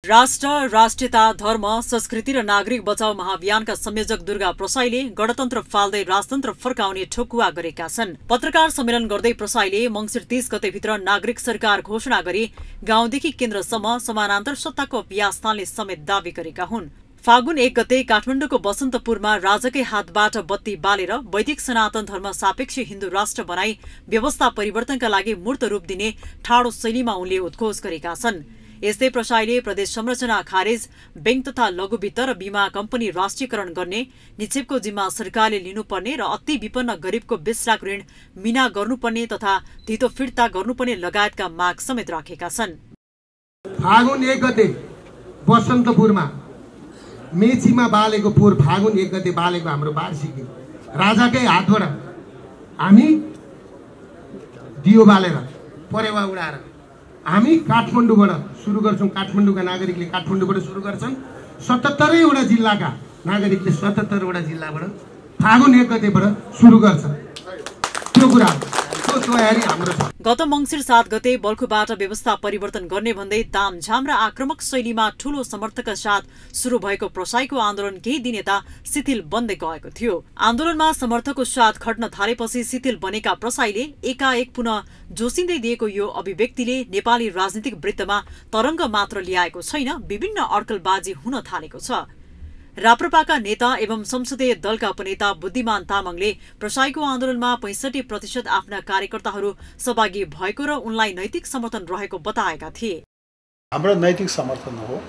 राष्ट्र, राष्ट्रियता, धर्म, संस्कृति र नागरिक बचाउ महाअभियानका संयोजक दुर्गा प्रसाईले गणतन्त्र फाल्दै राजतन्त्र फर्काउने ठोकुवा गरेका छन्। पत्रकार सम्मेलन गर्दै प्रसाईले मंसिर 30 गतेभित्र नागरिक सरकार घोषणा गरी गाउँदेखि केन्द्रसम्म समानान्तर सत्ताको अभ्यास थाल्ने समेत दावी गरेका हुन्। फागुन 1 गते काठमाडौँको बसन्तपुरमा राजाकै हातबाट बत्ती बालेर वैदिक सनातन धर्म सापेक्ष हिन्दू राष्ट्र बनाई व्यवस्था परिवर्तनका लागि मूर्त रूप दिने ठाडो शैलीमा उनले उद्घोष गरेका छन्। यस्तै प्रसाईले प्रदेश संरचना खारेज, बैंक तथा लघु वित्त र बीमा कम्पनी राष्ट्रियकरण गर्ने, निक्षेपको जिम्मा सरकारले लिनुपर्ने र अति विपन्न गरीबको 20 लाख ऋण मिना गर्नुपर्ने तथा धितो फिर्ता गर्नुपर्ने लगायतका माग समेत राखेका छन्। फागुन 1 गते बसन्तपुरमा मेचीमा बालेको पोहोर फागुन 1 गते बालेको हाम्रो वार्षिकी राजाकै हातबाट हामी दियो बालेर परेवा उडाएर हामी काठमाडौँबाट सुरु गर्छौं। काठमाडौँका नागरिकले काठमाडौँबाट सुरु गर्छन्। 77 वटा जिल्लाका नागरिकले 77 वटा जिल्लाबाट फागुन 1 गतेबाट सुरु गर्छ। त्यो कुरा तयारी हाम्रो छ। गत मंसिर 7 गते बल्खुबाट व्यवस्था परिवर्तन गर्ने भन्दै तामझाम र आक्रमक शैलीमा ठूलो समर्थकका साथ शुरू भएको प्रसाईको आन्दोलन केही दिन यता शिथिल बन्दै गएको थियो। आन्दोलनमा समर्थकको साथ खट्न थालेपछि शिथिल बनेका प्रसाईले एकाएक पुनः जोसिँदै दिएको यो अभिव्यक्तिले नेपाली राजनीतिक वृत्तमा तरंग मात्र ल्याएको छैन, विभिन्न अड्कलबाजी हुन थालेको छ। राप्रपाका नेता एवं संसदीय दलका उपनेता बुद्धिमान तामाङले प्रसाईको आन्दोलनमा 65% आफ्ना कार्यकर्ताहरू सहभागी भएको र उनलाई नैतिक समर्थन रहेको बताएका थिए। हाम्रो नैतिक समर्थन हो।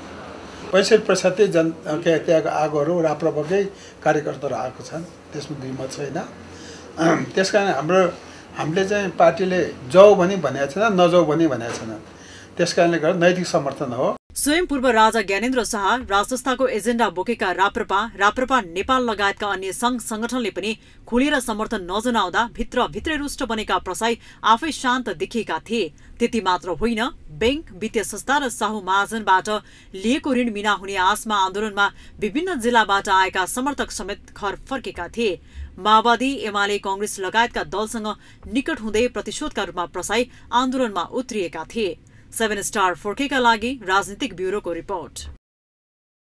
65% त्यहाँका आगोहरू राप्रपाकै कार्यकर्ताहरू आएको छन्, त्यसमा दुई मत छैन। त्यसकारण हामीले चाहिँ पार्टीले जाऊ भनी भनेको छैन, नजाऊ भनी भनेको छैन। त्यसकारणले गर्दा नैतिक समर्थन हो। स्वयं पूर्व राजा ज्ञानेन्द्र शाह, राजसंस्थाको एजेन्डा बोकेका राप्रपा नेपाल लगायतका अन्य संघ संगठनले पनि खुलेर समर्थन नजनाउँदा भित्रै रुष्ट बनेका प्रसाई आफै शान्त देखिएका थिए। त्यति मात्र होइन, बैंक, वित्तीय संस्था र साहु महाजनबाट लिएको ऋण मिना हुने आशमा आन्दोलनमा विभिन्न जिल्लाबाट आएका समर्थक समेत घर फर्केका थिए। माओवादी, एमाले, कांग्रेस लगायतका दलसँग निकट हुँदै प्रतिशोधका रूपमा प्रसाई आन्दोलनमा उत्रिएका थिए। 7 स्टार 4K का लागि राजनीतिक ब्युरोको रिपोर्ट।